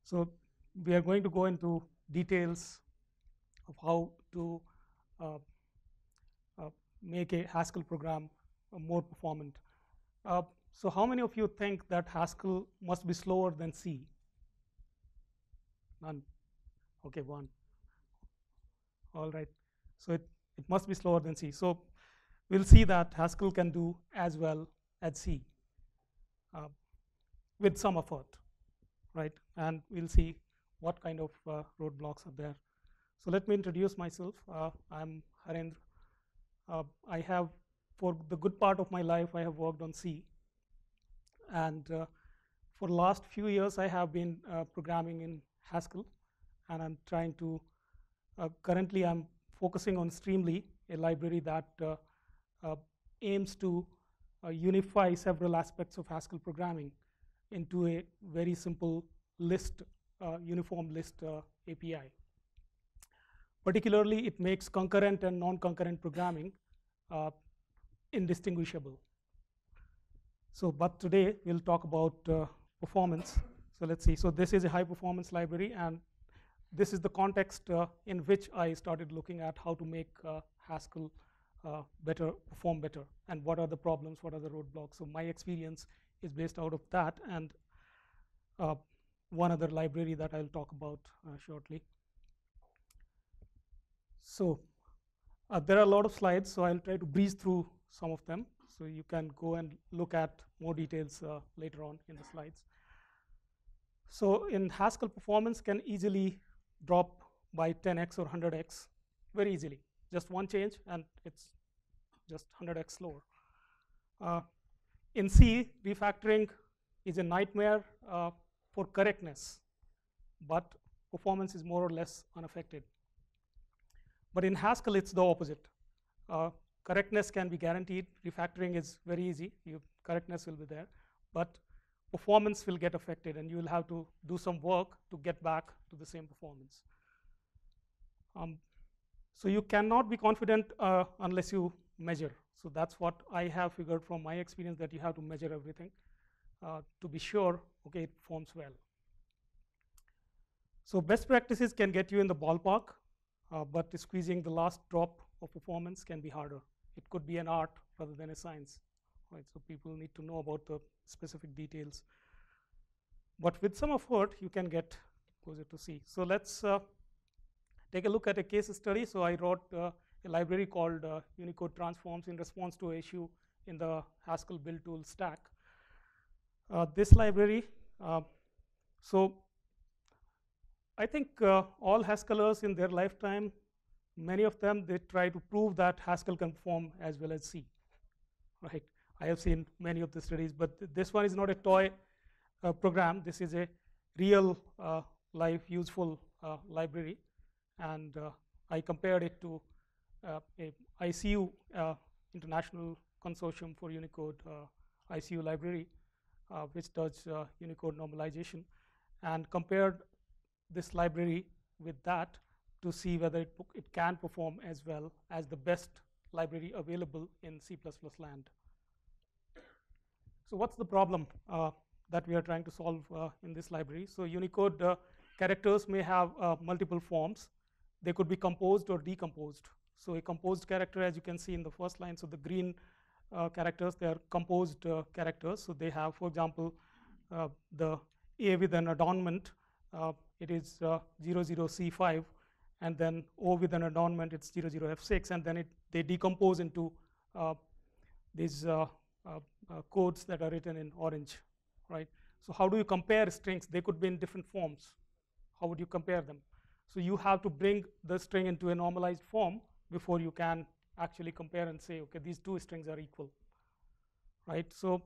So we are going to go into details of how to uh, uh, make a Haskell program more performant. So how many of you think that Haskell must be slower than C? None. Okay, one. All right. So it must be slower than C. So we'll see that Haskell can do as well as C uh, with some effort, right? And we'll see what kind of roadblocks are there. So let me introduce myself. I'm Harendra. I have, for the good part of my life, I have worked on C. And for the last few years, I have been programming in Haskell. And I'm trying to, currently I'm focusing on Streamly, a library that aims to unify several aspects of Haskell programming into a very simple list, uniform list API. Particularly, it makes concurrent and non-concurrent programming indistinguishable. So, but today we'll talk about performance. So let's see. So this is a high-performance library, and this is the context in which I started looking at how to make Haskell perform better, and what are the problems, what are the roadblocks. So my experience is based out of that, and one other library that I'll talk about shortly. So there are a lot of slides, so I'll try to breeze through some of them. So you can go and look at more details later on in the slides. So in Haskell, performance can easily drop by 10x or 100x very easily. Just one change, and it's just 100x slower. In C, refactoring is a nightmare for correctness, but performance is more or less unaffected. But in Haskell, it's the opposite. Correctness can be guaranteed. Refactoring is very easy. Correctness will be there. But performance will get affected, and you will have to do some work to get back to the same performance. So you cannot be confident unless you measure. So that's what I have figured from my experience, that you have to measure everything to be sure, okay, it performs well. So best practices can get you in the ballpark, but squeezing the last drop of performance can be harder. It could be an art rather than a science, right? So people need to know about the specific details. But with some effort, you can get closer to C. So let's take a look at a case study. So I wrote a library called unicode-transforms in response to an issue in the Haskell build tool stack. This library, so I think all Haskellers in their lifetime, many of them, they try to prove that Haskell can perform as well as C, right? I have seen many of the studies, but this one is not a toy program. This is a real life useful library, and I compared it to a ICU, International Consortium for Unicode ICU library, which does Unicode normalization, and compared this library with that to see whether it can perform as well as the best library available in C++ land. So what's the problem that we are trying to solve in this library? So Unicode characters may have multiple forms. They could be composed or decomposed. So a composed character, as you can see in the first line, so the green characters, they are composed characters. So they have, for example, the A with an adornment, it is 00C5, and then O with an adornment, it's 00F6, and then they decompose into these codes that are written in orange, right? So how do you compare strings? They could be in different forms. How would you compare them? So you have to bring the string into a normalized form before you can actually compare and say, okay, these two strings are equal, right? So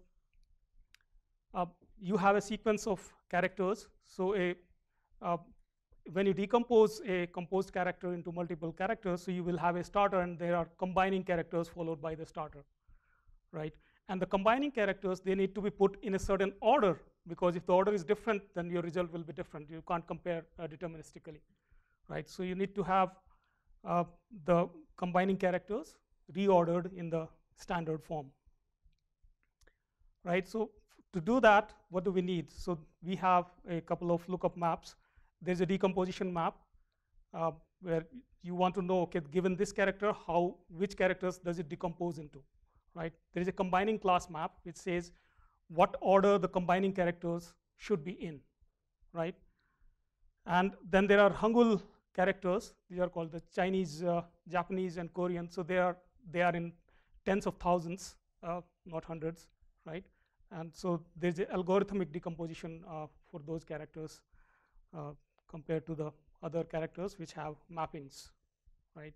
you have a sequence of characters. So when you decompose a composed character into multiple characters, so you will have a starter, and there are combining characters followed by the starter, right? And the combining characters, they need to be put in a certain order, because if the order is different, then your result will be different. You can't compare deterministically, right? So you need to have the combining characters reordered in the standard form, right? So to do that, what do we need? So we have a couple of lookup maps. There's a decomposition map where you want to know, okay, given this character, which characters does it decompose into, right? There is a combining class map which says what order the combining characters should be in, right? And then there are Hangul characters. These are called the Chinese, Japanese, and Korean. So they are in tens of thousands, not hundreds, right? And so there's a algorithmic decomposition for those characters compared to the other characters which have mappings, right?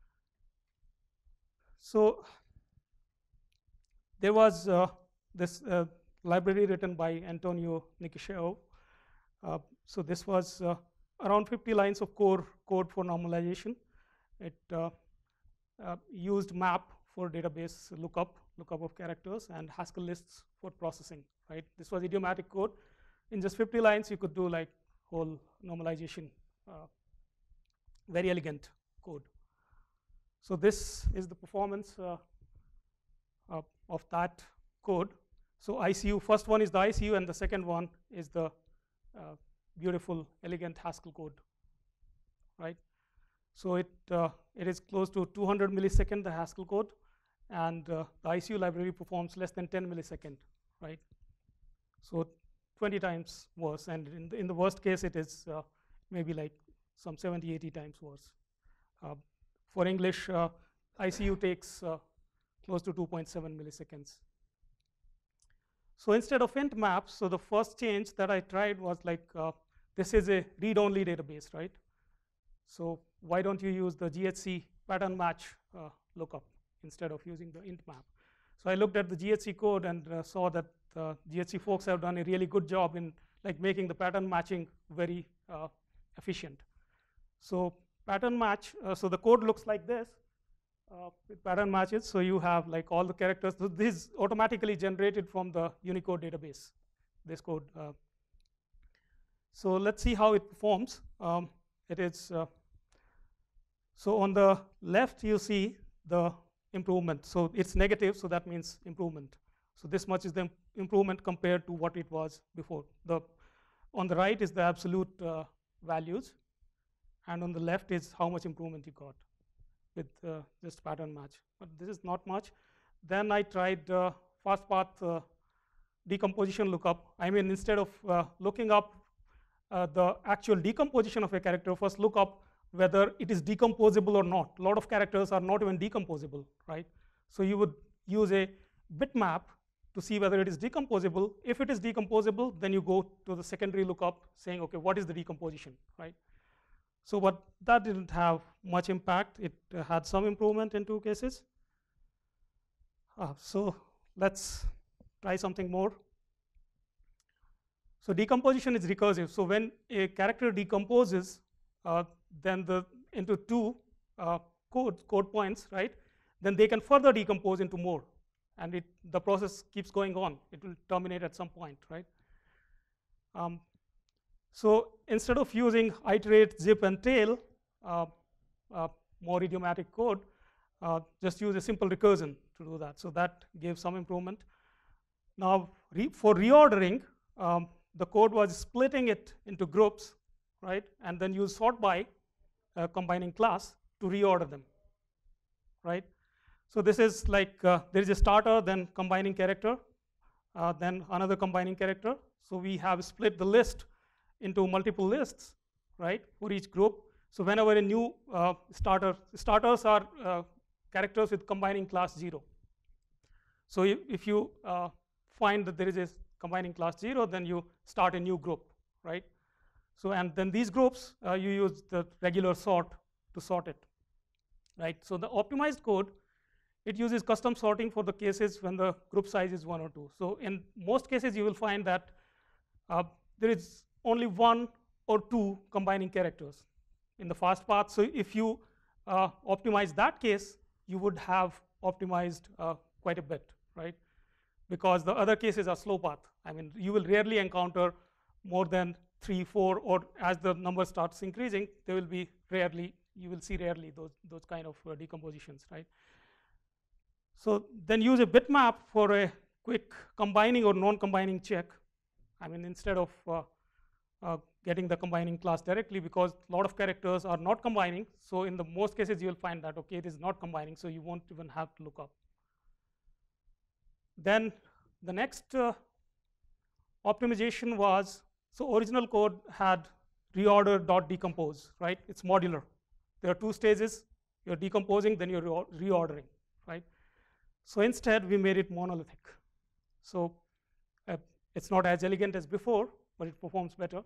So there was this library written by Antonio Nikishio. So this was around 50 lines of code for normalization. It used map for database lookup of characters, and Haskell lists for processing, right? This was idiomatic code. In just 50 lines, you could do like whole normalization, very elegant code. So this is the performance of that code. So ICU, first one is the ICU, and the second one is the beautiful, elegant Haskell code, right? So it is close to 200 millisecond, the Haskell code, and the ICU library performs less than 10 millisecond, right? So 20 times worse, and in the worst case, it is maybe like some 70, 80 times worse. For English, ICU takes close to 2.7 milliseconds. So instead of int maps, so the first change that I tried was like, this is a read-only database, right? So why don't you use the GHC pattern match lookup instead of using the int map? So I looked at the GHC code and saw that GHC folks have done a really good job in like making the pattern matching very efficient. So pattern match, so the code looks like this. With pattern matches, so you have like all the characters. So this is automatically generated from the Unicode database, this code. So let's see how it performs. It is, so on the left, you see the improvement. So it's negative, so that means improvement. So this much is the improvement compared to what it was before. On the right is the absolute values, and on the left is how much improvement you got with just pattern match. But this is not much. Then I tried fast path decomposition lookup. I mean, instead of looking up the actual decomposition of a character, first look up whether it is decomposable or not. A lot of characters are not even decomposable, right? So you would use a bitmap to see whether it is decomposable. If it is decomposable, then you go to the secondary lookup saying, okay, what is the decomposition, right? So but that didn't have much impact. It had some improvement in 2 cases. So let's try something more. So decomposition is recursive. So when a character decomposes, then into 2 code points, right? Then they can further decompose into more, and the process keeps going on. It will terminate at some point, right? So instead of using iterate, zip, and tail, more idiomatic code, just use a simple recursion to do that. So that gave some improvement. Now for reordering, the code was splitting it into groups, right? And then use sort by combining class to reorder them, right? So this is like there is a starter, then combining character, then another combining character. So we have split the list into multiple lists, right, for each group. So whenever a new starters are characters with combining class 0. So if you find that there is a combining class 0, then you start a new group, right? So and then these groups, you use the regular sort to sort it, right? So the optimized code, it uses custom sorting for the cases when the group size is 1 or 2. So in most cases, you will find that there is only 1 or 2 combining characters in the fast path. So if you optimize that case, you would have optimized quite a bit, right? Because the other cases are slow path. I mean, you will rarely encounter more than 3, 4, or as the number starts increasing, there will be rarely, you will see rarely those kind of decompositions, right? So then use a bitmap for a quick combining or non-combining check. I mean, instead of getting the combining class directly, because a lot of characters are not combining. So in the most cases, you'll find that, okay, it is not combining, so you won't even have to look up. Then the next optimization was, so original code had reorder.decompose, right? It's modular. There are two stages. You're decomposing, then you're reordering, right? So instead, we made it monolithic. So it's not as elegant as before, but it performs better.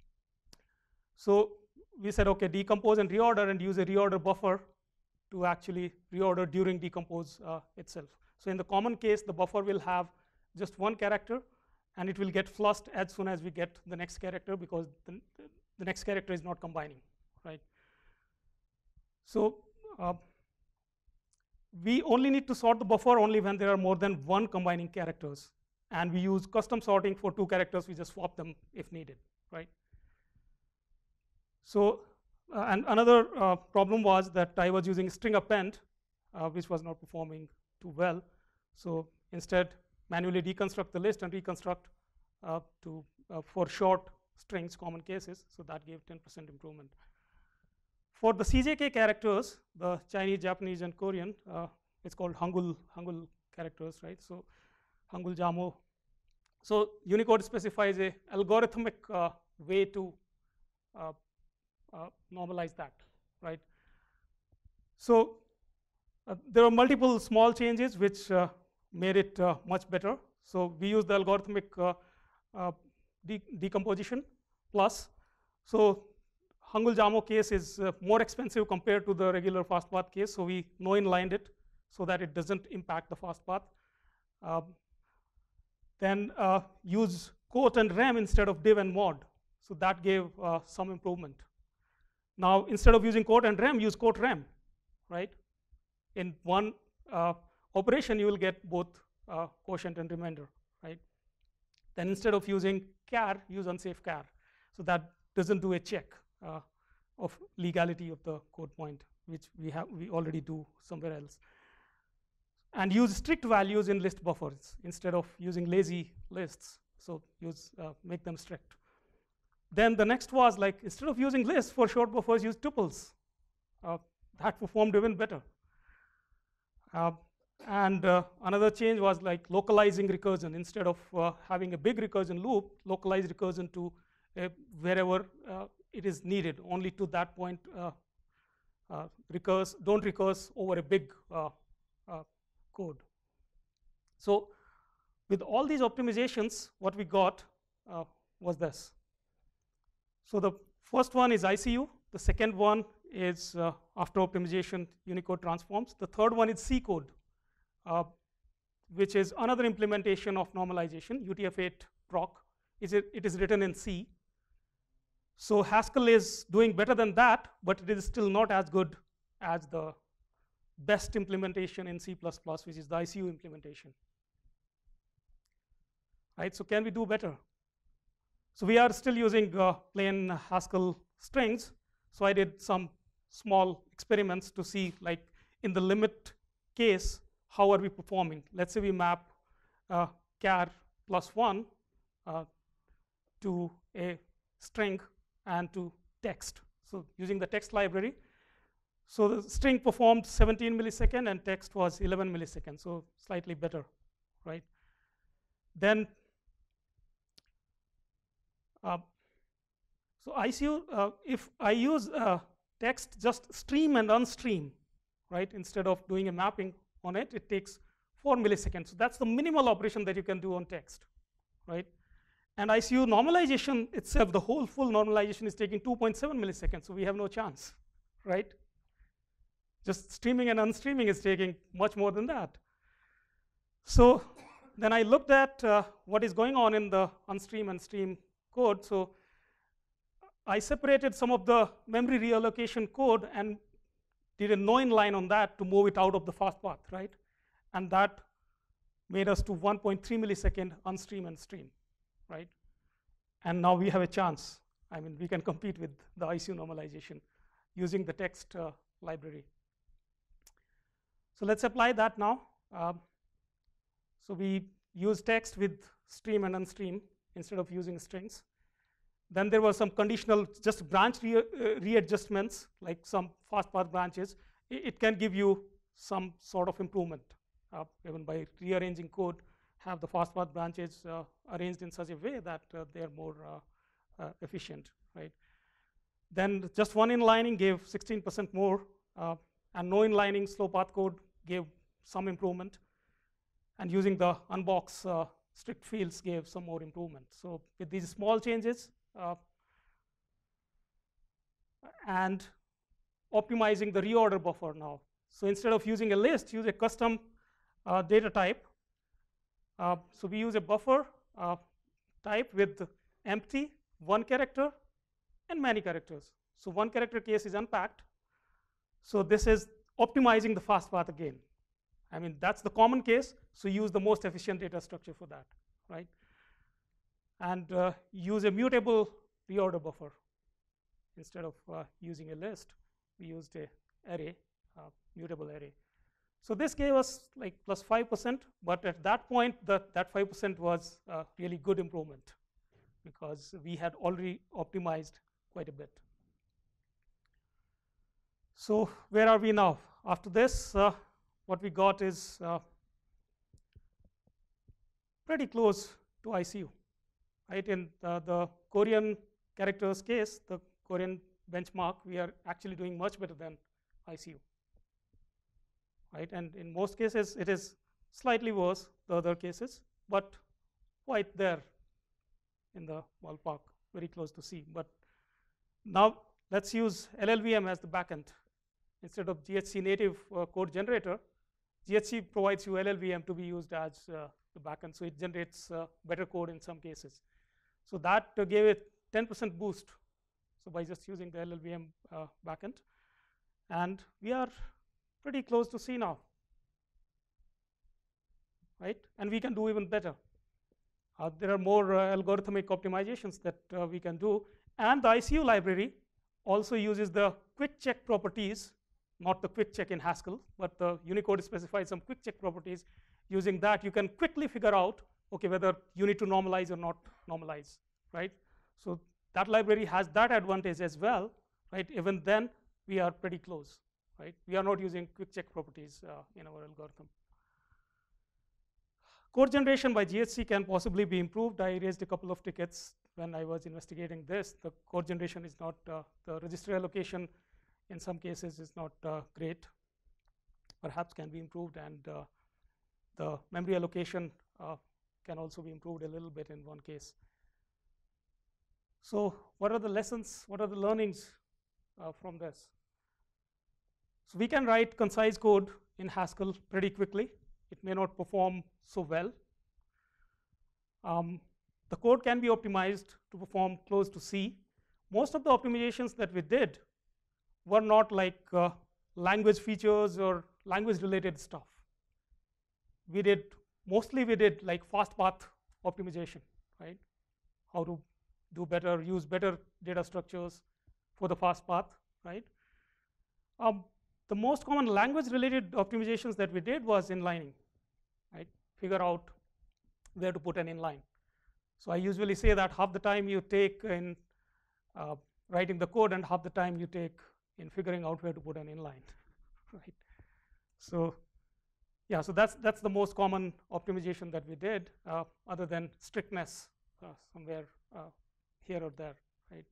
So we said, okay, decompose and reorder, and use a reorder buffer to actually reorder during decompose itself. So in the common case, the buffer will have just one character, and it will get flushed as soon as we get the next character, because the next character is not combining, right? So we only need to sort the buffer only when there are more than one combining characters, and we use custom sorting for 2 characters. We just swap them if needed, right? So and another problem was that I was using string append, which was not performing too well. So instead, manually deconstruct the list and reconstruct for short strings, common cases. So that gave 10% improvement. For the CJK characters, the Chinese, Japanese, and Korean, it's called Hangul characters, right? So Hangul Jamo. So Unicode specifies a algorithmic way to normalize that, right? So there are multiple small changes which made it much better. So we use the algorithmic decomposition plus. So Hangul Jamo case is more expensive compared to the regular fast path case. So we no-inlined it so that it doesn't impact the fast path. Then use quote and rem instead of div and mod. So that gave some improvement. Now, instead of using quote and rem, use quote rem, right? In one operation, you will get both quotient and remainder, right? Then instead of using char, use unsafe char. So that doesn't do a check of legality of the code point, which we already do somewhere else. And use strict values in list buffers instead of using lazy lists. So make them strict. Then the next was like, instead of using lists for short buffers, use tuples. That performed even better. And another change was like localizing recursion. Instead of having a big recursion loop, localize recursion to wherever it is needed. Only to that point, don't recurse over a big code. So with all these optimizations, what we got was this. So the first one is ICU. The second one is after optimization unicode-transforms. The third one is C code, which is another implementation of normalization, UTF-8 proc. It is written in C. So Haskell is doing better than that, but it is still not as good as the best implementation in C++, which is the ICU implementation. Right? So can we do better? So we are still using plain Haskell strings. So I did some small experiments to see, like in the limit case, how are we performing? Let's say we map char +1 to a string and to text. So using the text library. So the string performed 17 milliseconds and text was 11 milliseconds, so slightly better, right? Then, so ICU, if I use text just stream and unstream, right? Instead of doing a mapping on it, it takes 4 milliseconds. So that's the minimal operation that you can do on text, right? And ICU normalization itself, the whole full normalization is taking 2.7 milliseconds, so we have no chance, right? Just streaming and unstreaming is taking much more than that. So then I looked at what is going on in the unstream and stream code. So I separated some of the memory reallocation code and did a no-inline on that to move it out of the fast path, right? And that made us to 1.3 millisecond unstream and stream, right? And now we have a chance. I mean, we can compete with the ICU normalization using the text library. So let's apply that now. So we use text with stream and unstream instead of using strings. Then there were some conditional, just branch readjustments, like some fast path branches. It can give you some sort of improvement, even by rearranging code, have the fast path branches arranged in such a way that they are more efficient, right? Then just one inlining gave 16% more, and no inlining slow path code gave some improvement, and using the unbox strict fields gave some more improvement. So with these small changes and optimizing the reorder buffer now. So instead of using a list, use a custom data type. So we use a buffer type with empty, one character, and many characters. So one character case is unpacked. So this is optimizing the fast path again. I mean, that's the common case, so use the most efficient data structure for that, right? And use a mutable reorder buffer. Instead of using a list, we used a array, mutable array. So this gave us like plus 5%, but at that point, that 5% was really good improvement because we had already optimized quite a bit. So where are we now? After this, what we got is pretty close to ICU, right? In the Korean characters case, the Korean benchmark, we are actually doing much better than ICU, right? And in most cases, it is slightly worse, the other cases, but quite there in the ballpark, very close to C. But now let's use LLVM as the backend. Instead of GHC native code generator, GHC provides you LLVM to be used as the backend, so it generates better code in some cases. So that gave it 10% boost. So by just using the LLVM backend, and we are pretty close to C now, right? And we can do even better. There are more algorithmic optimizations that we can do, and the ICU library also uses the quick check properties, not the quick check in Haskell, but the Unicode specifies some quick check properties. Using that, you can quickly figure out, okay, whether you need to normalize or not normalize, right? So that library has that advantage as well, right? Even then, we are pretty close, right? We are not using quick check properties in our algorithm. Code generation by GHC can possibly be improved. I raised a couple of tickets when I was investigating this. The code generation is not, the register allocation in some cases is not great, perhaps can be improved, and the memory allocation can also be improved a little bit in one case. So what are the lessons, what are the learnings from this? So we can write concise code in Haskell pretty quickly. It may not perform so well. The code can be optimized to perform close to C. Most of the optimizations that we did were not like language features or language related stuff. Mostly we did like fast path optimization, right? How to do better, use better data structures for the fast path, right? The most common language related optimizations that we did was inlining, right? Figure out where to put an inline. So I usually say that half the time you take in writing the code and half the time you take in figuring out where to put an inline, right? So yeah, so that's the most common optimization that we did, other than strictness somewhere here or there, right?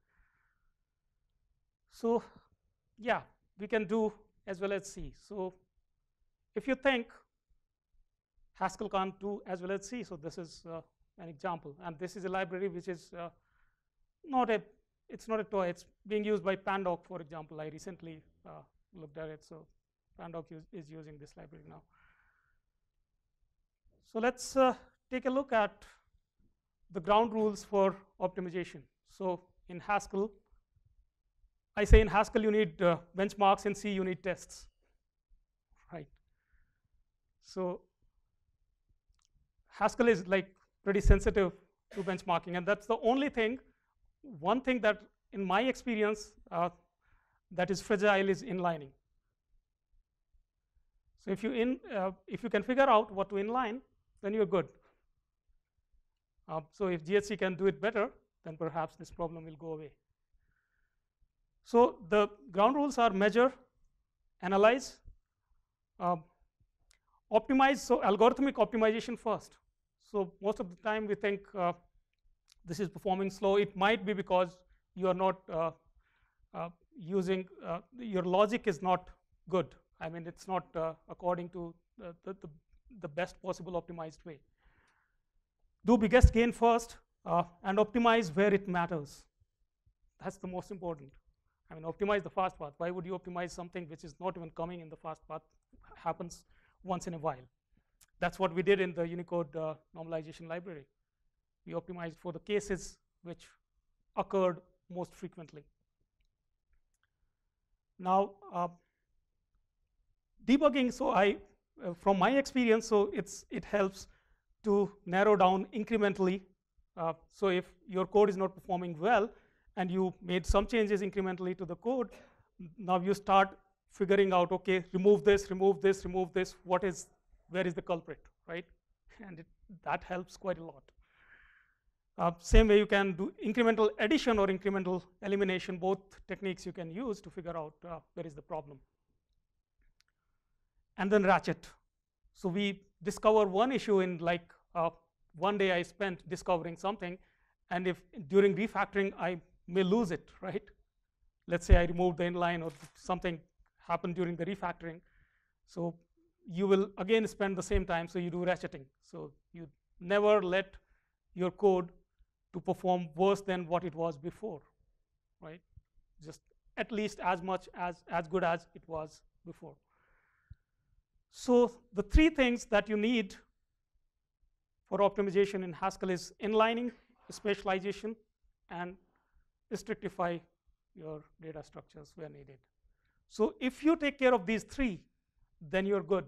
So yeah, we can do as well as C. So if you think Haskell can't do as well as C, so this is an example, and this is a library which is it's not a toy. It's being used by Pandoc, for example. I recently looked at it, so Pandoc is using this library now. So let's take a look at the ground rules for optimization. So in Haskell, I say in Haskell you need benchmarks, in C you need tests, right? So Haskell is like pretty sensitive to benchmarking, and that's the only thing. One thing that, in my experience, that is fragile is inlining. So if you can figure out what to inline, then you're good, So if GHC can do it better, then perhaps this problem will go away. So the ground rules are measure, analyze, optimize. So algorithmic optimization first. So most of the time we think this is performing slow. It might be because you are not using, your logic is not good. I mean, it's not according to the best possible optimized way. Do biggest gain first and optimize where it matters. That's the most important. I mean, optimize the fast path. Why would you optimize something which is not even coming in the fast path? Happens once in a while. That's what we did in the Unicode normalization library. We optimized for the cases which occurred most frequently. Now, debugging, so from my experience, so it helps to narrow down incrementally. So if your code is not performing well and you made some changes incrementally to the code, now you start figuring out, okay, remove this, remove this, remove this, where is the culprit, right? And that helps quite a lot. Same way you can do incremental addition or incremental elimination, both techniques you can use to figure out where is the problem. And then ratchet. So we discover one issue in like one day I spent discovering something, and if during refactoring I may lose it, right? Let's say I removed the inline or something happened during the refactoring. So you will again spend the same time, so you do ratcheting. So you never let your code to perform worse than what it was before, right? Just at least as much as good as it was before. So the three things that you need for optimization in Haskell is inlining, specialization, and strictify your data structures where needed. So if you take care of these three, then you're good.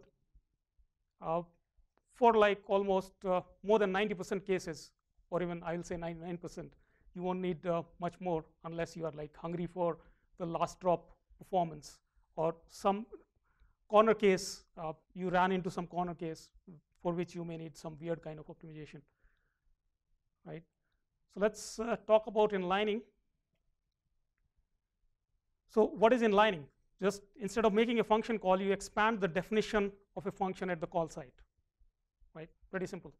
For like almost more than 90% cases, or even I will say 99%, you won't need much more unless you are like hungry for the last drop performance or some corner case, you ran into some corner case for which you may need some weird kind of optimization, right? So let's talk about inlining. So what is inlining? Just instead of making a function call, you expand the definition of a function at the call site, right? Pretty simple.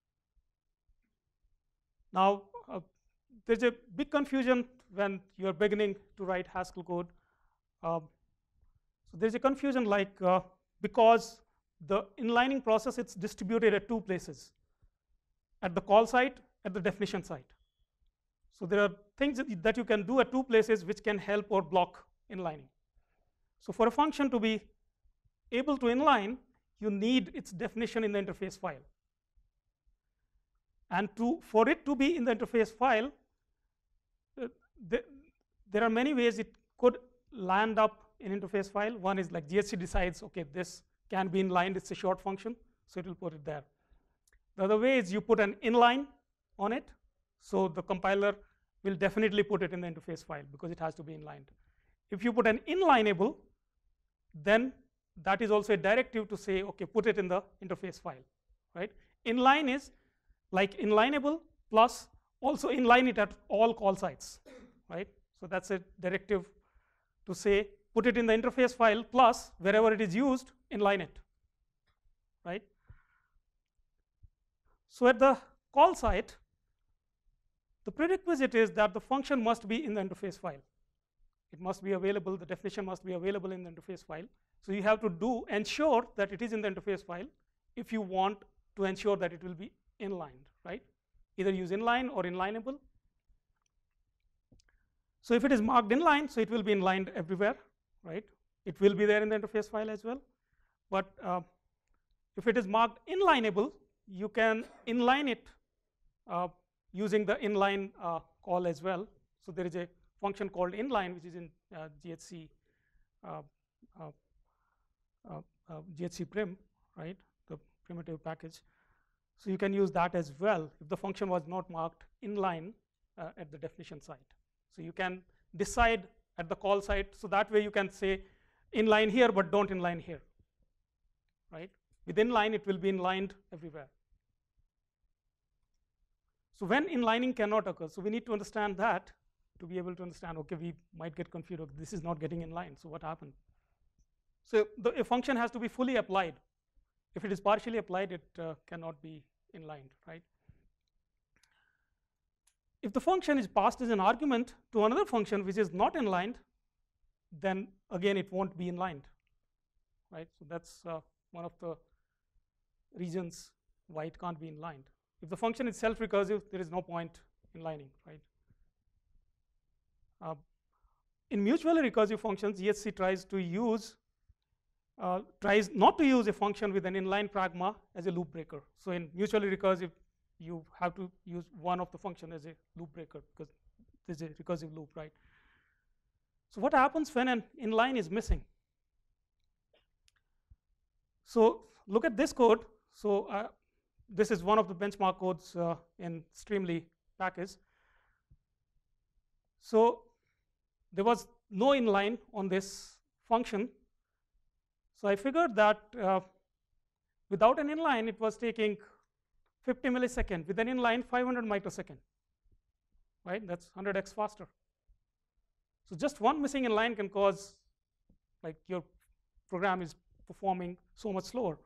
Now, there's a big confusion when you're beginning to write Haskell code. So there's a confusion like because the inlining process, it's distributed at two places, at the call site, at the definition site. So there are things that you can do at two places which can help or block inlining. So for a function to be able to inline, you need its definition in the interface file. And for it to be in the interface file, there are many ways it could land up in interface file. One is like GHC decides, okay, this can be inlined, it's a short function, so it will put it there. The other way is you put an inline on it, so the compiler will definitely put it in the interface file because it has to be inlined. If you put an inlineable, then that is also a directive to say, okay, put it in the interface file, right? Inline is like inlineable plus also inline it at all call sites, right? So that's a directive to say, put it in the interface file plus wherever it is used, inline it, right? So at the call site, the prerequisite is that the function must be in the interface file. It must be available, the definition must be available in the interface file. So you have to ensure that it is in the interface file if you want to ensure that it will be inlined, right? Either use inline or inlineable. So if it is marked inline, so it will be inlined everywhere, right? It will be there in the interface file as well. But if it is marked inlineable, you can inline it using the inline call as well. So there is a function called inline, which is in GHC GHC prim, right? The primitive package. So you can use that as well if the function was not marked inline at the definition site. So you can decide at the call site, so that way you can say inline here, but don't inline here, right? With inline, it will be inlined everywhere. So when inlining cannot occur, so we need to understand that to be able to understand, okay, we might get confused, okay, this is not getting inlined, so what happened? So a function has to be fully applied. If it is partially applied, it cannot be inlined, right? If the function is passed as an argument to another function which is not inlined, then again it won't be inlined, right? So that's one of the reasons why it can't be inlined. If the function is self-recursive, there is no point inlining, right? In mutually recursive functions, ESC tries not to use a function with an inline pragma as a loop breaker. So in mutually recursive, you have to use one of the function as a loop breaker because there's a recursive loop, right? So what happens when an inline is missing? So look at this code. So this is one of the benchmark codes in Streamly package. So there was no inline on this function. So I figured that without an inline, it was taking 50 milliseconds. With an inline, 500 microsecond, right? That's 100x faster. So just one missing inline can cause, like, your program is performing so much slower.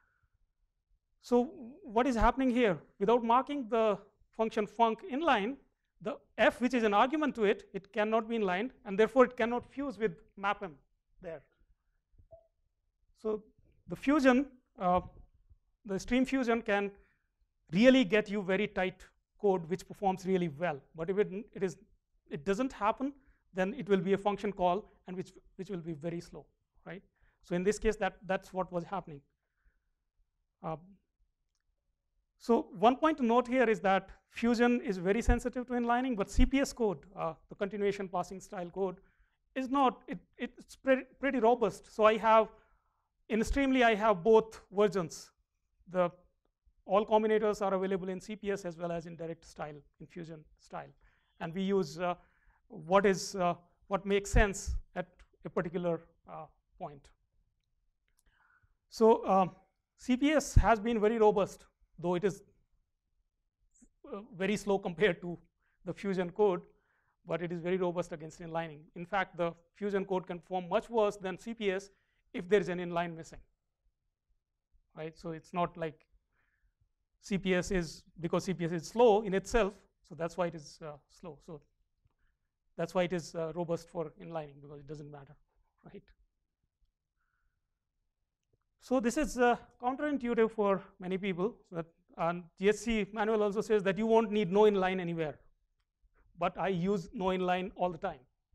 So what is happening here? Without marking the function func inline, the f, which is an argument to it, it cannot be inlined, and therefore it cannot fuse with mapm there. So the fusion, the stream fusion can really get you very tight code which performs really well. But if it doesn't happen, then it will be a function call, and which will be very slow, right? So in this case, that's what was happening. So one point to note here is that fusion is very sensitive to inlining, but CPS code, the continuation passing style code, is not. It's pretty robust. So I have, in Streamly, I have both versions. All combinators are available in CPS as well as in direct style, in fusion style, and we use what makes sense at a particular point. So CPS has been very robust, though it is very slow compared to the fusion code, but it is very robust against inlining. In fact, the fusion code can perform much worse than CPS if there is an inline missing, right? So it's not like CPS is, because CPS is slow in itself, so that's why it is slow. So that's why it is robust for inlining, because it doesn't matter, right? So this is counterintuitive for many people. And GSC manual also says that you won't need no inline anywhere, but I use no inline all the time,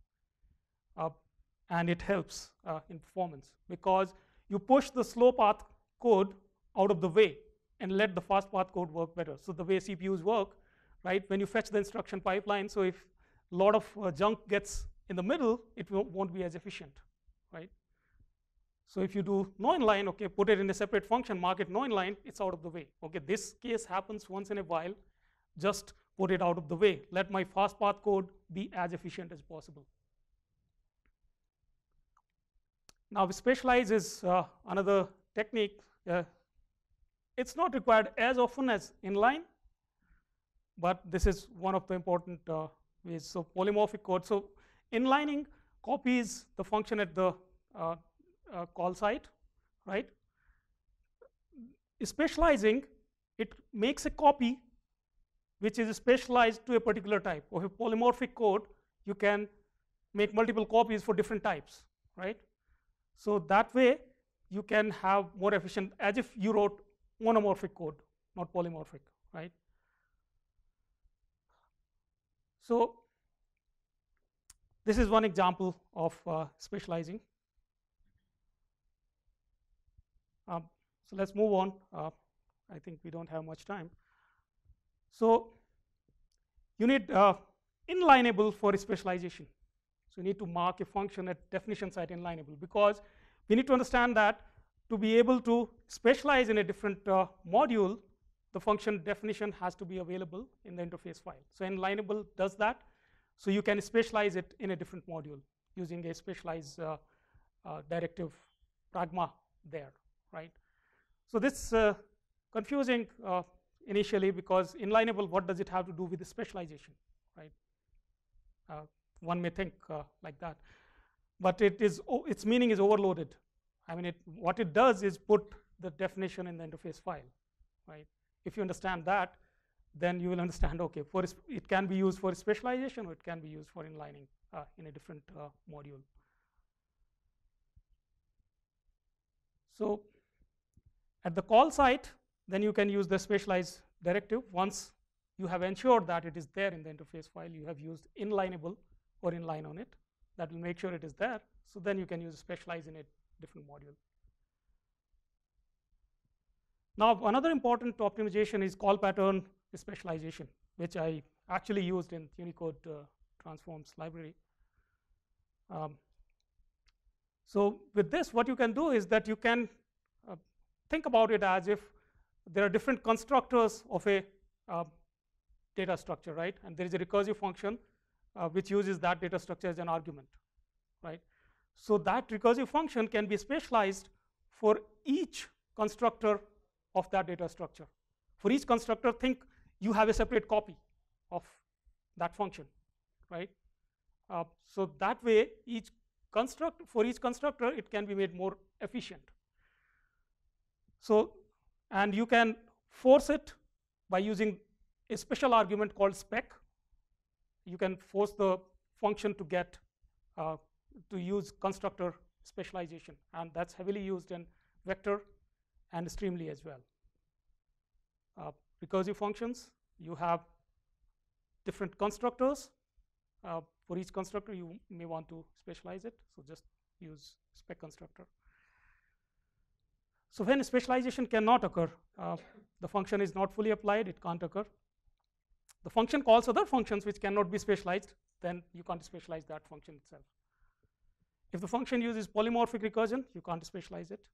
and it helps in performance because you push the slow path code out of the way and let the fast path code work better. So the way CPUs work, right? When you fetch the instruction pipeline, so if a lot of junk gets in the middle, it won't be as efficient, right? So if you do no inline, okay, put it in a separate function, mark it no inline, it's out of the way. Okay, this case happens once in a while, just put it out of the way. Let my fast path code be as efficient as possible. Now, specialize is another technique. It's not required as often as inline, but this is one of the important ways. So polymorphic code. So inlining copies the function at the call site, right? Specializing, it makes a copy which is specialized to a particular type. Of a polymorphic code, you can make multiple copies for different types, right? So that way, you can have more efficient, as if you wrote monomorphic code, not polymorphic, right? So this is one example of specializing. So let's move on. I think we don't have much time. So you need inlineable for specialization. So you need to mark a function at definition site inlineable, because we need to understand that to be able to specialize in a different module, the function definition has to be available in the interface file. So inlineable does that. So you can specialize it in a different module using a specialize directive pragma there, right? So this confusing initially because inlineable, what does it have to do with the specialization, right? One may think like that, but its meaning is overloaded. I mean, what it does is put the definition in the interface file, right? If you understand that, then you will understand, okay, it can be used for specialization or it can be used for inlining in a different module. So at the call site, then you can use the specialize directive. Once you have ensured that it is there in the interface file, you have used inlineable or inline on it. That will make sure it is there. So then you can use specialize in a different module. Now, another important optimization is call pattern specialization, which I actually used in unicode-transforms library. So with this, what you can do is that you can think about it as if there are different constructors of a data structure, right? And there is a recursive function which uses that data structure as an argument, right? So that recursive function can be specialized for each constructor of that data structure. For each constructor, think you have a separate copy of that function, right? So that way, for each constructor, it can be made more efficient. So, and you can force it by using a special argument called spec. You can force the function to get to use constructor specialization, and that's heavily used in vector and streamly as well. Recursive functions, you have different constructors. For each constructor, you may want to specialize it, so just use spec constructor. So when specialization cannot occur, the function is not fully applied, it can't occur. The function calls other functions which cannot be specialized, then you can't specialize that function itself. If the function uses polymorphic recursion, you can't specialize it.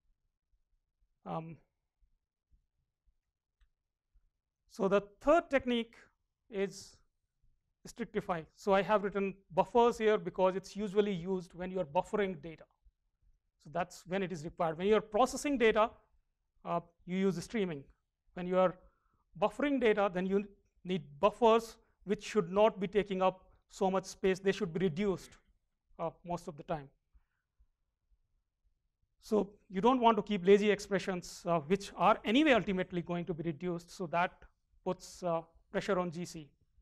So the third technique is strictify. So I have written buffers here because it's usually used when you are buffering data. So that's when it is required. When you are processing data, you use streaming. When you are buffering data, then you need buffers which should not be taking up so much space. They should be reduced most of the time. So you don't want to keep lazy expressions which are anyway ultimately going to be reduced, so that puts pressure on GC.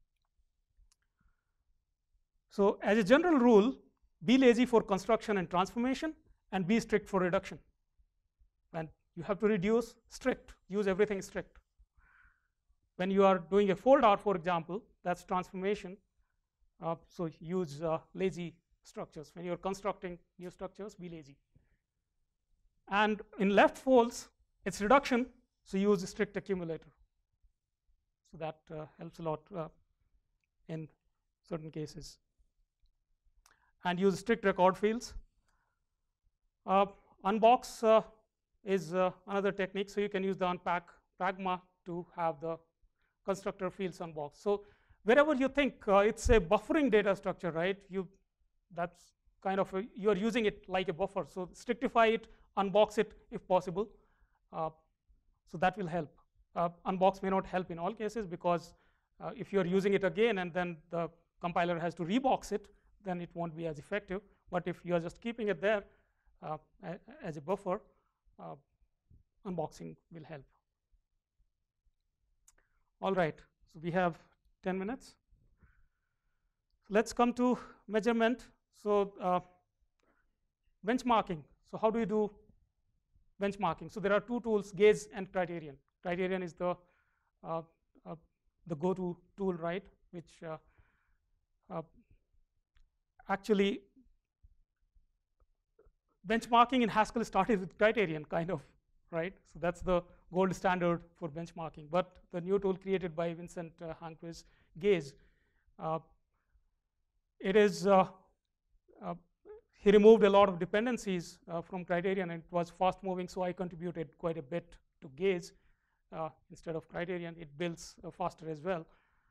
So as a general rule, be lazy for construction and transformation, and be strict for reduction. When you have to reduce, strict, use everything strict. When you are doing a fold R, for example, that's transformation, so use lazy structures. When you're constructing new structures, be lazy. And in left folds, it's reduction, so use a strict accumulator. So that helps a lot in certain cases. And use strict record fields. Unbox is another technique, so you can use the unpack pragma to have the constructor fields unboxed. So wherever you think it's a buffering data structure, right? That's kind of you're using it like a buffer. So strictify it, unbox it if possible. So that will help. Unbox may not help in all cases, because if you're using it again and then the compiler has to rebox it, then it won't be as effective. But if you're just keeping it there as a buffer, unboxing will help. All right, so we have 10 minutes. Let's come to measurement. So benchmarking. So how do you do benchmarking? So there are two tools, Gaze and Criterion. Criterion is the go-to tool, right? Which actually benchmarking in Haskell started with Criterion, kind of, right? So that's the gold standard for benchmarking. But the new tool created by Vincent Hanquist, Gaze, he removed a lot of dependencies from Criterion, and it was fast moving, so I contributed quite a bit to Gaze instead of Criterion. It builds faster as well.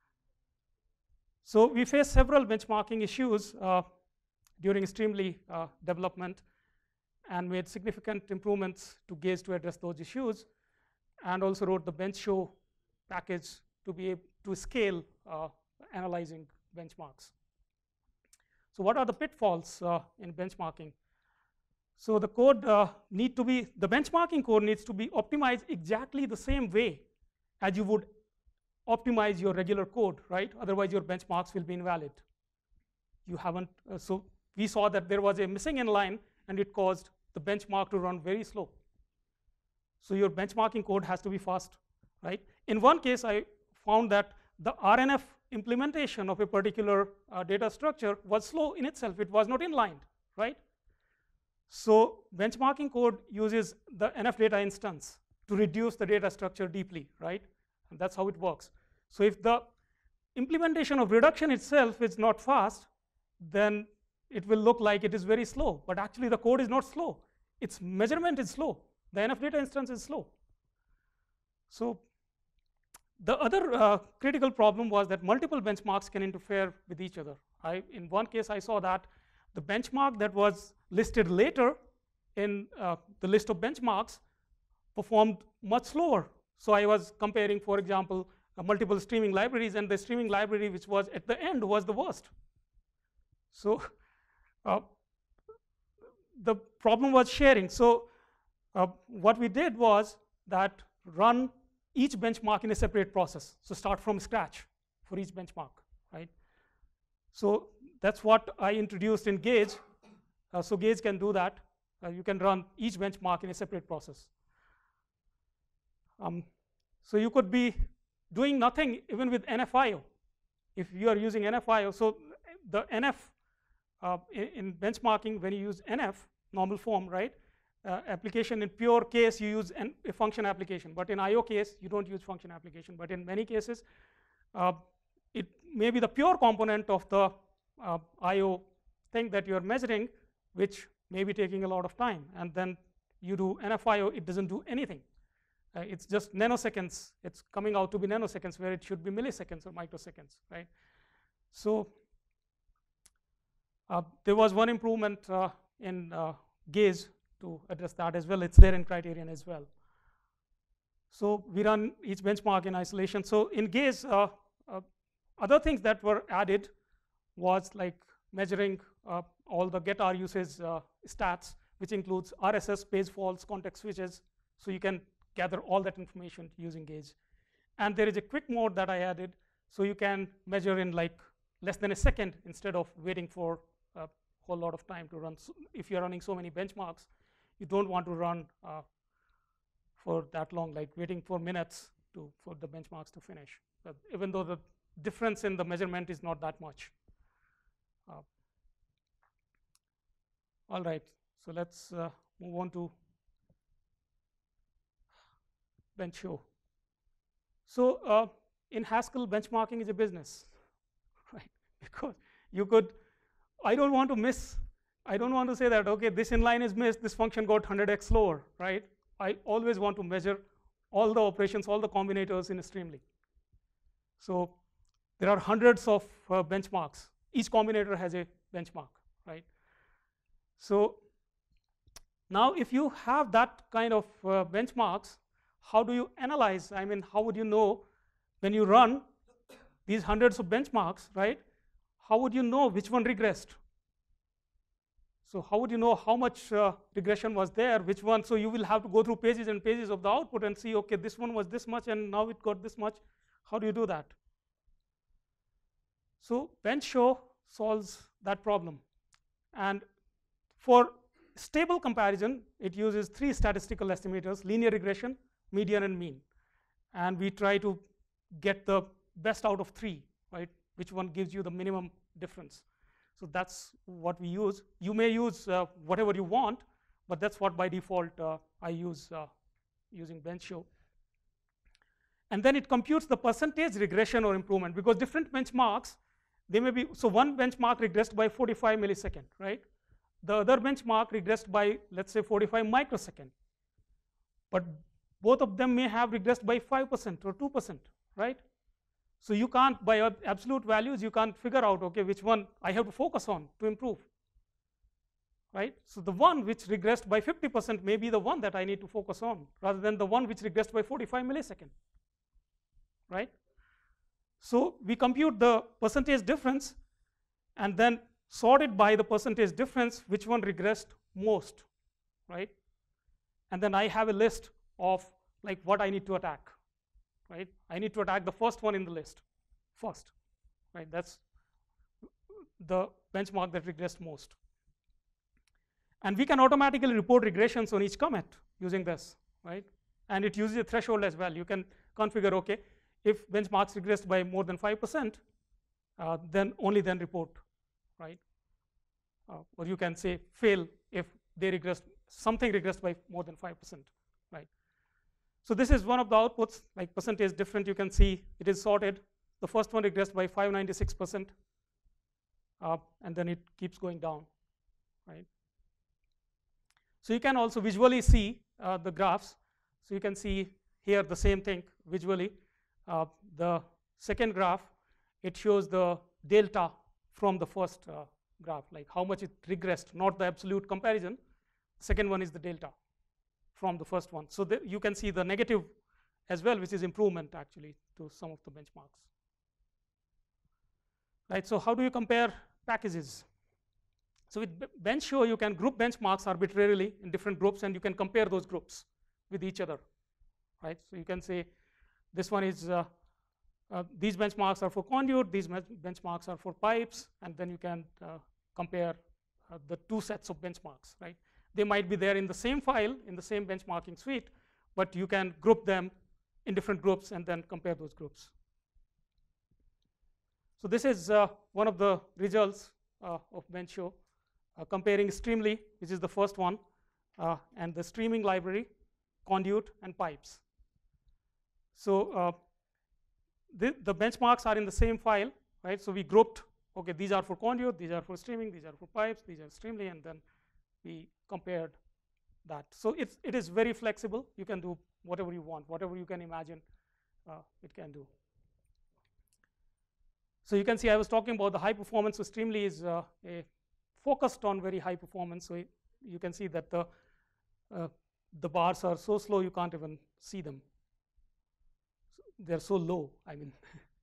So we faced several benchmarking issues during Streamly development, and made significant improvements to Gaze to address those issues, and also wrote the bench show package to be able to scale analyzing benchmarks. So what are the pitfalls in benchmarking? So the code the benchmarking code needs to be optimized exactly the same way as you would optimize your regular code, right? Otherwise your benchmarks will be invalid. You haven't, so we saw that there was a missing inline and it caused the benchmark to run very slow. So your benchmarking code has to be fast, right? In one case, I found that the RNF implementation of a particular data structure was slow in itself. It was not inlined, right? So benchmarking code uses the NF data instance to reduce the data structure deeply, right? And that's how it works. So if the implementation of reduction itself is not fast, then it will look like it is very slow. But actually, the code is not slow. Its measurement is slow. The NF data instance is slow. So the other critical problem was that multiple benchmarks can interfere with each other. In one case, I saw that the benchmark that was listed later in the list of benchmarks performed much slower. So I was comparing, for example, multiple streaming libraries, and the streaming library which was at the end was the worst. So the problem was sharing. So what we did was that run each benchmark in a separate process. So start from scratch for each benchmark, right? So that's what I introduced in Gauge. So Gauge can do that. You can run each benchmark in a separate process. So you could be doing nothing even with NFIO. If you are using NFIO, so the NF in benchmarking, when you use NF, normal form, right? Application in pure case, you use a function application. But in IO case, you don't use function application. But in many cases, it may be the pure component of the IO thing that you're measuring, which may be taking a lot of time. And then you do NFIO, it doesn't do anything. It's just nanoseconds. It's coming out to be nanoseconds where it should be milliseconds or microseconds, right? So there was one improvement in Gauge to address that as well. It's there in Criterion as well. So we run each benchmark in isolation. So in Gauge, other things that were added was like measuring all the get R usage stats, which includes RSS, page faults, context switches. So you can gather all that information using Gauge. And there is a quick mode that I added, so you can measure in like less than a second instead of waiting for a whole lot of time to run. So if you're running so many benchmarks, you don't want to run for that long, like waiting for minutes for the benchmarks to finish. But even though the difference in the measurement is not that much. All right, so let's move on to bench show. So in Haskell, benchmarking is a business, right? Because you could, I don't want to say that, okay, this inline is missed, this function got 100x slower, right? I always want to measure all the operations, all the combinators in Streamlit. So there are hundreds of benchmarks. Each combinator has a benchmark, right? So now if you have that kind of benchmarks, how do you analyze? I mean, how would you know when you run these hundreds of benchmarks, right? How would you know which one regressed? So how would you know how much regression was there, which one? So you will have to go through pages and pages of the output and see, okay, this one was this much and now it got this much. How do you do that? So bench show solves that problem. And for stable comparison, it uses 3 statistical estimators: linear regression, median, and mean. And we try to get the best out of 3, right? Which one gives you the minimum difference. So that's what we use. You may use whatever you want, but that's what by default I use using bench show. And then it computes the percentage regression or improvement, because different benchmarks, they may be, so one benchmark regressed by 45 milliseconds, right? The other benchmark regressed by, let's say, 45 microseconds. But both of them may have regressed by 5% or 2%, right? So you can't, by absolute values, you can't figure out, okay, which one I have to focus on to improve, right? So the one which regressed by 50% may be the one that I need to focus on, rather than the one which regressed by 45 milliseconds, right? So we compute the percentage difference and then sort it by the percentage difference, which one regressed most, right? And then I have a list of like what I need to attack, right? I need to attack the first one in the list first, right? That's the benchmark that regressed most. And we can automatically report regressions on each commit using this, right? And it uses a threshold as well. You can configure, okay, if benchmarks regressed by more than 5%, then only then report, right? Or you can say fail if they regressed, something regressed by more than 5%, right? So this is one of the outputs, like percentage different. You can see it is sorted. The first one regressed by 596%, and then it keeps going down, right? So you can also visually see the graphs. So you can see here the same thing visually. The second graph, it shows the delta from the first graph, like how much it regressed, not the absolute comparison. Second one is the delta from the first one. So you can see the negative as well, which is improvement actually to some of the benchmarks. Right, so how do you compare packages? So with benchshow, you can group benchmarks arbitrarily in different groups, and you can compare those groups with each other, right? So you can say this one is, these benchmarks are for conduit, these benchmarks are for pipes, and then you can compare the two sets of benchmarks, right? They might be there in the same file, in the same benchmarking suite, but you can group them in different groups and then compare those groups. So this is one of the results of benchshow, comparing Streamly, which is the first one, and the streaming library, conduit, and pipes. So the benchmarks are in the same file, right? So we grouped, okay, these are for conduit, these are for streaming, these are for pipes, these are Streamly, and then we compared that. So it is very flexible. You can do whatever you want, whatever you can imagine, it can do. So you can see I was talking about the high performance. So Streamly is focused on very high performance. So you can see that the bars are so slow you can't even see them. They're so low, I mean.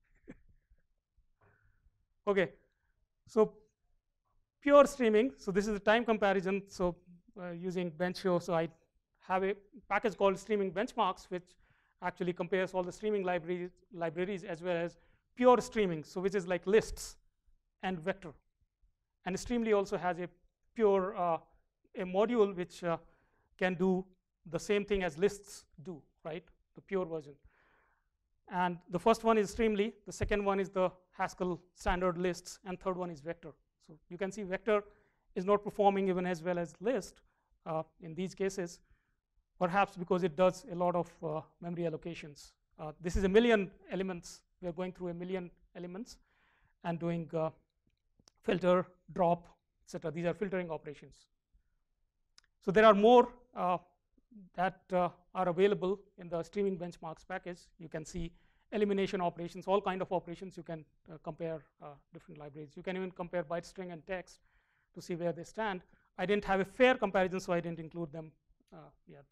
Okay, so pure streaming. So this is the time comparison. So using benchshow, so I have a package called streaming benchmarks, which actually compares all the streaming libraries as well as pure streaming, so which is like lists and vector. And Streamly also has a pure a module which can do the same thing as lists do, right? The pure version. And the first one is Streamly, the second one is the Haskell standard lists, and third one is vector. So you can see vector is not performing even as well as list in these cases, perhaps because it does a lot of memory allocations. This is 1 million elements. We are going through 1 million elements and doing filter, drop, etc. These are filtering operations. So there are more that are available in the streaming benchmarks package. You can see elimination operations, all kind of operations. You can compare different libraries. You can even compare byte string and text to see where they stand. I didn't have a fair comparison, so I didn't include them yet.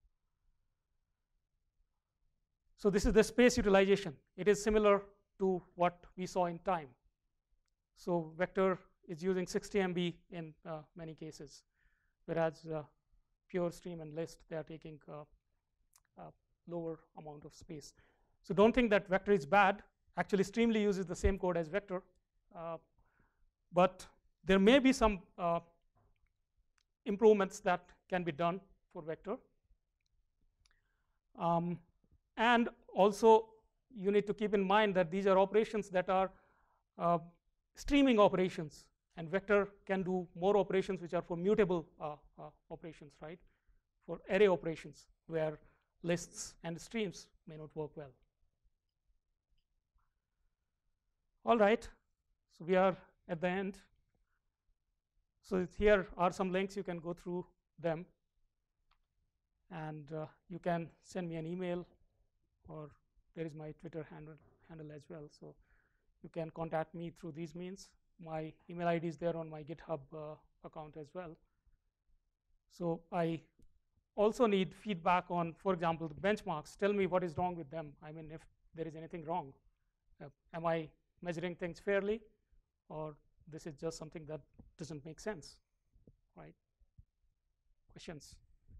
So this is the space utilization. It is similar to what we saw in time. So vector is using 60 MB in many cases, whereas pure stream and list, they are taking lower amount of space. So don't think that vector is bad. Actually, Streamly uses the same code as vector, but there may be some improvements that can be done for vector. And also, you need to keep in mind that these are operations that are streaming operations, and vector can do more operations which are for mutable operations, right? For array operations where lists and streams may not work well. All right, so we are at the end. So here are some links. You can go through them, and you can send me an email, or there is my Twitter handle as well. So you can contact me through these means. My email ID is there on my GitHub account as well. So I also need feedback on, for example, the benchmarks. Tell me what is wrong with them. I mean, if there is anything wrong. Am I measuring things fairly, or this is just something that doesn't make sense, right? Questions?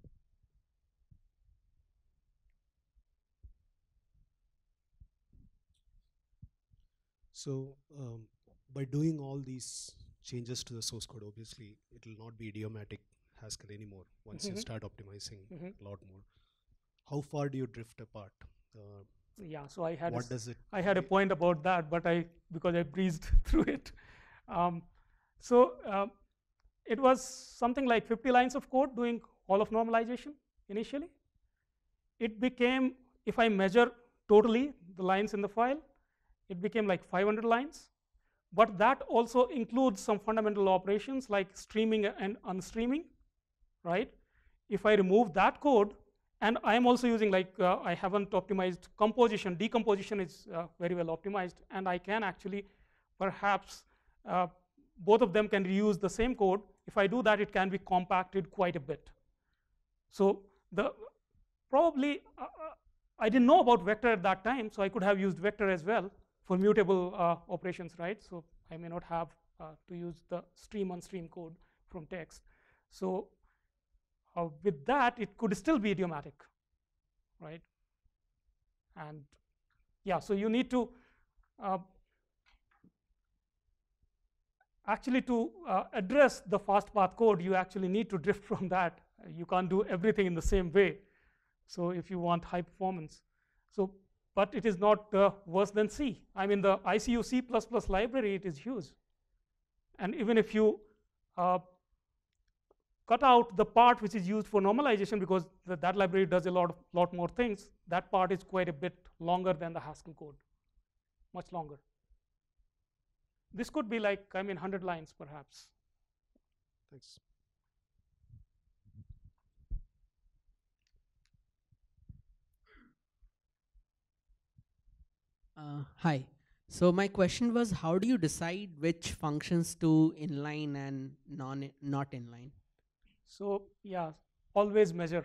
So by doing all these changes to the source code, obviously it will not be idiomatic Haskell anymore once you start optimizing a lot more. How far do you drift apart? Yeah, so I had what does it? I had a point about that, but because I breezed through it. It was something like 50 lines of code doing all of normalization initially. It became, if I measure totally the lines in the file, it became like 500 lines. But that also includes some fundamental operations like streaming and unstreaming, right? If I remove that code, and I'm also using I haven't optimized composition. Decomposition is very well optimized, and I can actually perhaps both of them can reuse the same code. If I do that, it can be compacted quite a bit. So probably I didn't know about vector at that time, so I could have used vector as well for mutable operations, right? So I may not have to use the stream unstream code from text. So with that, it could still be idiomatic, right? And yeah, so you need to actually to address the fast path code, you actually need to drift from that. You can't do everything in the same way. So if you want high performance, but it is not worse than C. I mean, the ICU C++ library, it is huge. And even if you cut out the part which is used for normalization, because that library does a lot more things, that part is quite a bit longer than the Haskell code, much longer. This could be 100 lines perhaps. Thanks. Hi. So my question was, how do you decide which functions to inline and not inline? So yeah, always measure.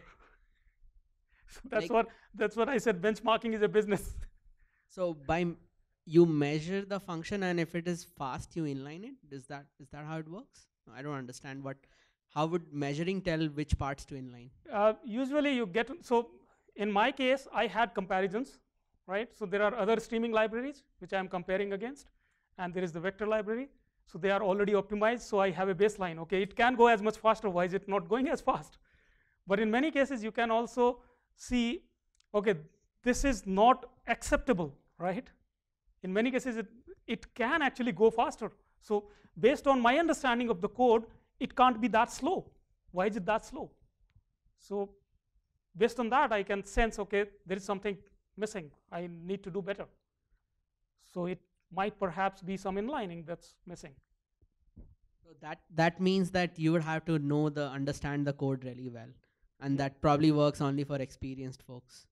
So that's what I said. Benchmarking is a business. So you measure the function, and if it is fast, you inline it. Is that how it works? I don't understand how would measuring tell which parts to inline? Usually you get, so in my case, I had comparisons, right? So there are other streaming libraries which I am comparing against, and there is the vector library. So they are already optimized, so I have a baseline. Okay, it can go as much faster. Why is it not going as fast? But in many cases, you can also see, okay, this is not acceptable, right? In many cases, it can actually go faster. So based on my understanding of the code, it can't be that slow. Why is it that slow? So based on that, I can sense, okay, there is something missing. I need to do better. So it might perhaps be some inlining that's missing. So that means that you would have to understand the code really well, and that probably works only for experienced folks.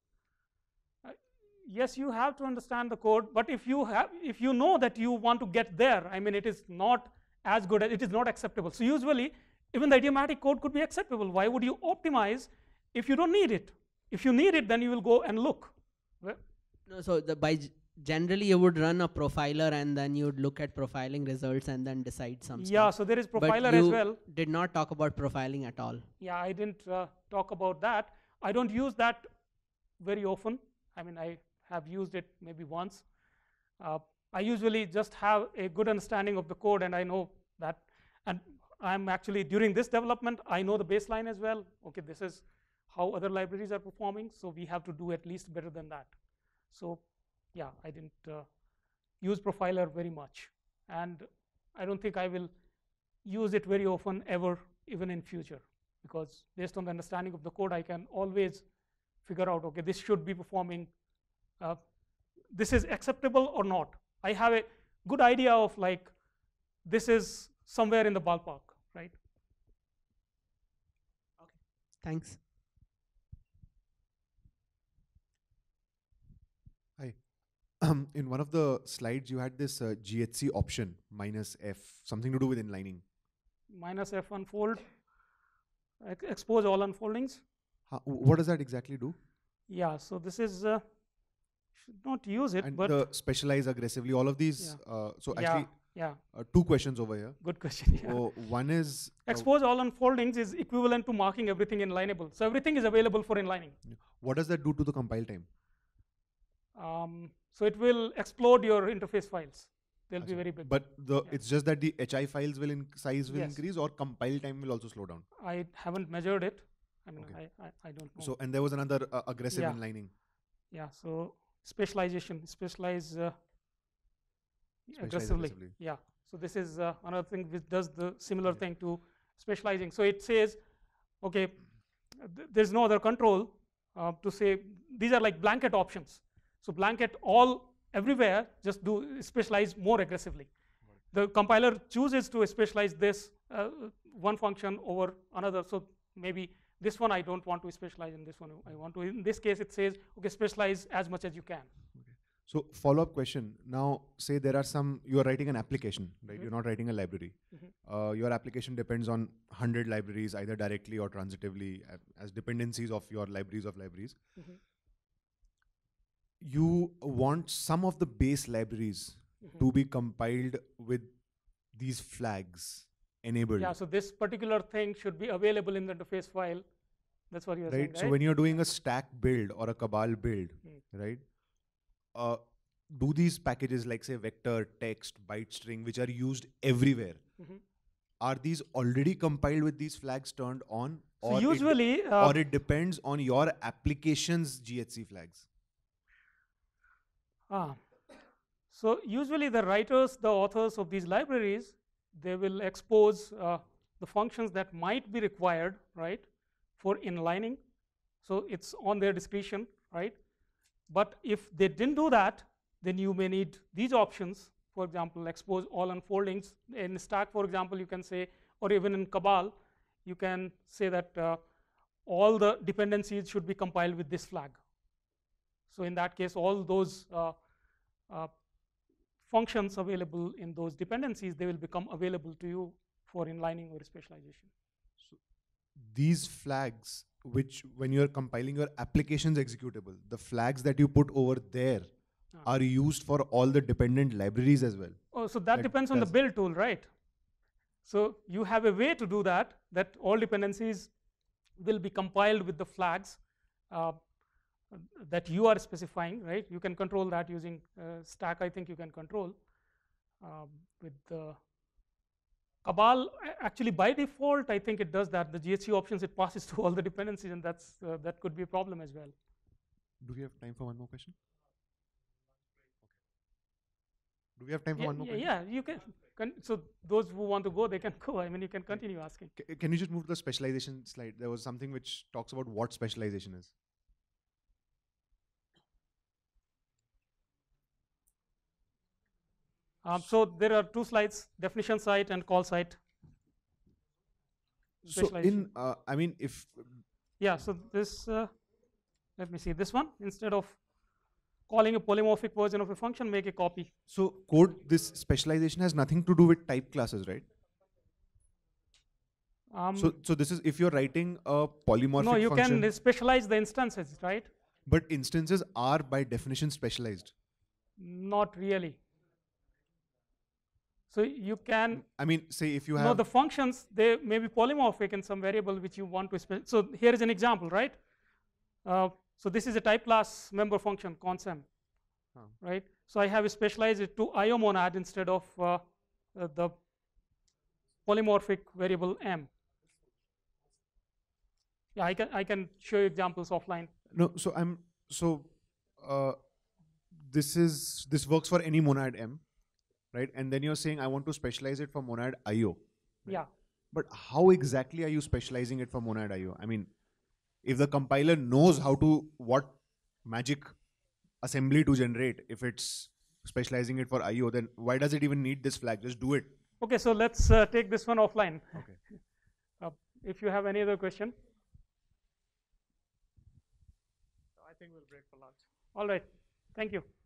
Yes, you have to understand the code, but if you know that you want to get there, I mean, it is not as good as, it is not acceptable. So usually, even the idiomatic code could be acceptable. Why would you optimize if you don't need it? If you need it, then you will go and look. No, so generally you would run a profiler, and then you would look at profiling results and then decide some stuff. Yeah, so there is profiler as well. Did not talk about profiling at all. Yeah, I didn't talk about that. I don't use that very often. I mean, I have used it maybe once. I usually just have a good understanding of the code, and I know that. And I'm actually, during this development, I know the baseline as well. Okay, this is how other libraries are performing, so we have to do at least better than that. So yeah, I didn't use profiler very much. And I don't think I will use it very often ever, even in future, because based on the understanding of the code, I can always figure out, okay, this should be performing, this is acceptable or not. I have a good idea of this is somewhere in the ballpark, right? Okay, thanks. Hi. In one of the slides, you had this GHC option, -F, something to do with inlining. -F unfold, expose all unfoldings. What does that exactly do? Yeah, so this is should not use it, And but the specialize aggressively, all of these. So yeah, actually, yeah, two questions over here. good question. Yeah. Oh, one is Expose all unfoldings is equivalent to marking everything inlineable. So everything is available for inlining. what does that do to the compile time? So it will explode your interface files. They'll be Achha. very big. But it's just that the HI files will size will Yes. increase, or compile time will also slow down. I haven't measured it. I mean, Okay. I don't know. So and there was another aggressive Yeah. inlining. Yeah. So specialization, specialize Specialize aggressively. Yeah. So this is another thing which does the similar thing to specializing. So it says, okay, there's no other control to say these are like blanket options. So blanket all everywhere, just do specialize more aggressively. The compiler chooses to specialize this one function over another. So maybe this one I don't want to specialize in, this one I want to. In this case, it says, okay, specialize as much as you can. Okay. So follow-up question. Now, say there are some, you are writing an application, right? Mhm. You're not writing a library. Mhm. Your application depends on 100 libraries, either directly or transitively, as dependencies of your libraries of libraries. Mhm. You want some of the base libraries Mhm. to be compiled with these flags enabled. Yeah, so this particular thing should be available in the interface file. That's what you're saying, Right. right? So when you're doing a stack build or a cabal build, Mm. right? Do these packages like say vector, text, byte string, which are used everywhere, Mhm. are these already compiled with these flags turned on, So usually, or it depends on your application's GHC flags? So usually the writers, the authors of these libraries, they will expose the functions that might be required, right, for inlining. So it's on their discretion, right? But if they didn't do that, then you may need these options. For example, expose all unfoldings. In stack, for example, you can say, or even in cabal, you can say that all the dependencies should be compiled with this flag. So in that case, all those functions available in those dependencies, they will become available to you for inlining or specialization. So these flags, which when you're compiling your application's executable, the flags that you put over there are used for all the dependent libraries as well. Oh, so that depends on the build tool, right? So you have a way to do that, that all dependencies will be compiled with the flags that you are specifying, right? You can control that using stack. I think you can control with the cabal. Actually, by default, I think it does that. The GHC options, it passes to all the dependencies, and that's that could be a problem as well. Do we have time for one more question? Do we have time for one more question? Yeah, you can. So those who want to go, they can go. I mean, you can continue asking. Can you just move to the specialization slide? There was something which talks about what specialization is. So there are two slides: definition site and call site. So in, I mean, if yeah, so this, let me see this one. Instead of calling a polymorphic version of a function, make a copy. So this specialization has nothing to do with type classes, right? So this is if you're writing a polymorphic no, you function. can specialize the instances, right? But instances are by definition specialized. Not really. So you can. I mean, say if you have. No, the functions, they may be polymorphic in some variable which you want to so here is an example, right? So this is a type class member function, consem, right? So I have specialized it to IO monad instead of the polymorphic variable m. Yeah, I can show you examples offline. No, so this works for any monad m, right? And then you're saying I want to specialize it for monad IO. Right? Yeah. But how exactly are you specializing it for monad IO? I mean, if the compiler knows what magic assembly to generate, if it's specializing it for IO, then why does it even need this flag? Just do it. Okay, so let's take this one offline. Okay. If you have any other question. I think we'll break for lunch. All right. Thank you.